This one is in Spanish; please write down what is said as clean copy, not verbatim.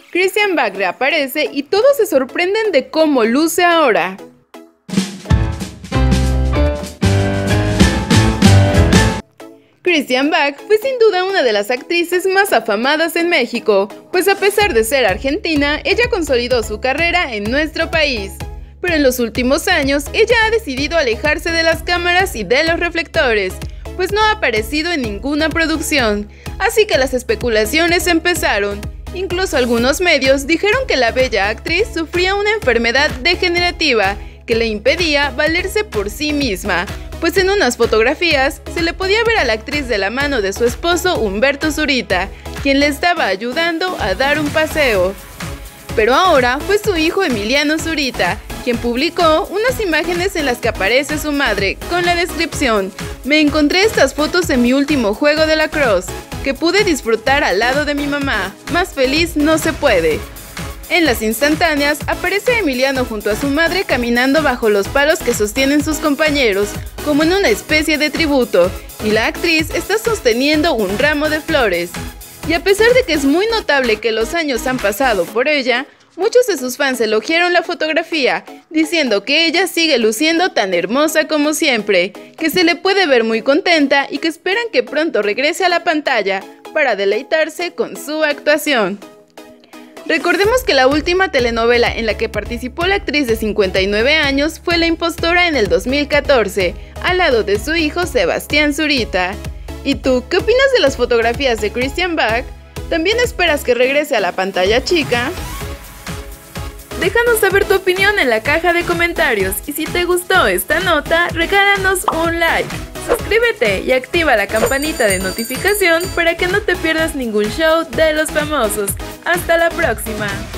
Christian Bach reaparece y todos se sorprenden de cómo luce ahora. Christian Bach fue sin duda una de las actrices más afamadas en México, pues a pesar de ser argentina, ella consolidó su carrera en nuestro país. Pero en los últimos años, ella ha decidido alejarse de las cámaras y de los reflectores, pues no ha aparecido en ninguna producción, así que las especulaciones empezaron. Incluso algunos medios dijeron que la bella actriz sufría una enfermedad degenerativa que le impedía valerse por sí misma, pues en unas fotografías se le podía ver a la actriz de la mano de su esposo Humberto Zurita, quien le estaba ayudando a dar un paseo. Pero ahora fue su hijo Emiliano Zurita, quien publicó unas imágenes en las que aparece su madre, con la descripción: "Me encontré estas fotos en mi último juego de lacrosse, que pude disfrutar al lado de mi mamá, más feliz no se puede". En las instantáneas aparece Emiliano junto a su madre caminando bajo los palos que sostienen sus compañeros, como en una especie de tributo, y la actriz está sosteniendo un ramo de flores. Y a pesar de que es muy notable que los años han pasado por ella, muchos de sus fans elogiaron la fotografía, diciendo que ella sigue luciendo tan hermosa como siempre, que se le puede ver muy contenta y que esperan que pronto regrese a la pantalla para deleitarse con su actuación. Recordemos que la última telenovela en la que participó la actriz de 59 años fue La Impostora en el 2014, al lado de su hijo Sebastián Zurita. ¿Y tú, qué opinas de las fotografías de Christian Bach? ¿También esperas que regrese a la pantalla chica? Déjanos saber tu opinión en la caja de comentarios y si te gustó esta nota, regálanos un like. Suscríbete y activa la campanita de notificación para que no te pierdas ningún show de los famosos. ¡Hasta la próxima!